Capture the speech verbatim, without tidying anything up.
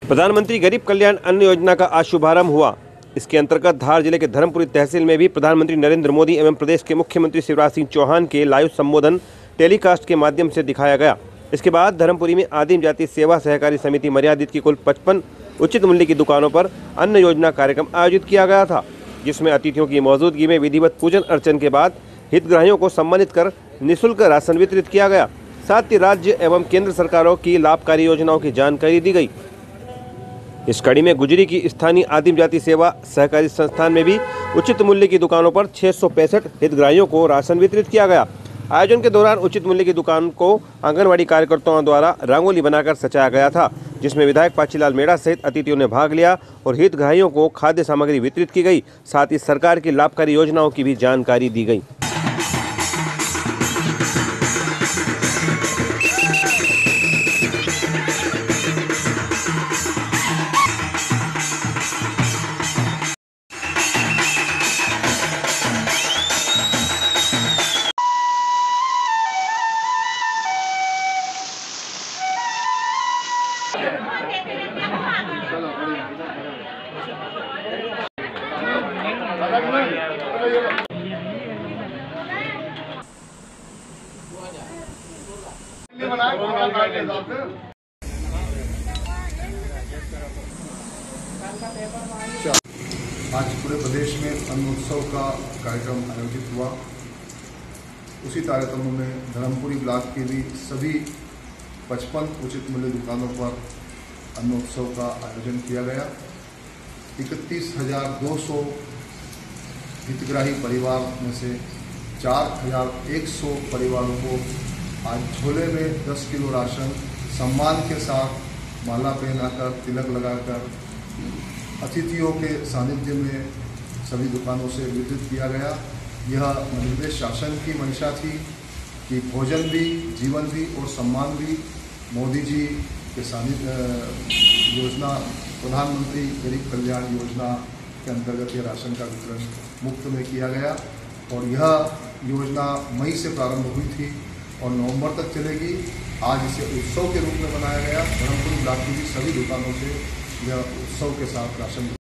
प्रधानमंत्री गरीब कल्याण अन्न योजना का आज शुभारंभ हुआ। इसके अंतर्गत धार जिले के धर्मपुरी तहसील में भी प्रधानमंत्री नरेंद्र मोदी एवं प्रदेश के मुख्यमंत्री शिवराज सिंह चौहान के लाइव संबोधन टेलीकास्ट के माध्यम से दिखाया गया। इसके बाद धर्मपुरी में आदिम जाति सेवा सहकारी समिति मर्यादित की कुल पचपन उचित मूल्य की दुकानों पर अन्न योजना कार्यक्रम आयोजित किया गया था, जिसमें अतिथियों की मौजूदगी में विधिवत पूजन अर्चन के बाद हितग्राहियों को सम्मानित कर निःशुल्क राशन वितरित किया गया। साथ ही राज्य एवं केंद्र सरकारों की लाभकारी योजनाओं की जानकारी दी गई। इस कड़ी में गुजरी की स्थानीय आदिम जाति सेवा सहकारी संस्थान में भी उचित मूल्य की दुकानों पर छह सौ पैंसठ हितग्राहियों को राशन वितरित किया गया। आयोजन के दौरान उचित मूल्य की दुकान को आंगनवाड़ी कार्यकर्ताओं द्वारा रंगोली बनाकर सजाया गया था, जिसमें विधायक पाचीलाल मेड़ा सहित अतिथियों ने भाग लिया और हितग्राहियों को खाद्य सामग्री वितरित की गई। साथ ही सरकार की लाभकारी योजनाओं की भी जानकारी दी गई। आज पूरे प्रदेश में अन्न उत्सव का कार्यक्रम आयोजित हुआ। उसी तारतम्य में धर्मपुरी ब्लॉक के भी सभी पचपन उचित मूल्य दुकानों पर अन्न उत्सव का आयोजन किया गया। इकतीस हजार दो सौ हितग्राही परिवार में से चार हजार एक सौ परिवारों को आज झोले में दस किलो राशन सम्मान के साथ माला पहनाकर तिलक लगाकर अतिथियों के सानिध्य में सभी दुकानों से वितरित किया गया। यह मध्य प्रदेश शासन की मंशा थी कि भोजन भी, जीवन भी और सम्मान भी। मोदी जी के सानिध्य योजना प्रधानमंत्री गरीब कल्याण योजना के अंतर्गत यह राशन का वितरण मुफ्त में किया गया और यह योजना मई से प्रारंभ हुई थी और नवंबर तक चलेगी। आज इसे उत्सव के रूप में मनाया गया। धर्मपुरी ब्लॉक की भी सभी दुकानों से यह उत्सव के साथ राशन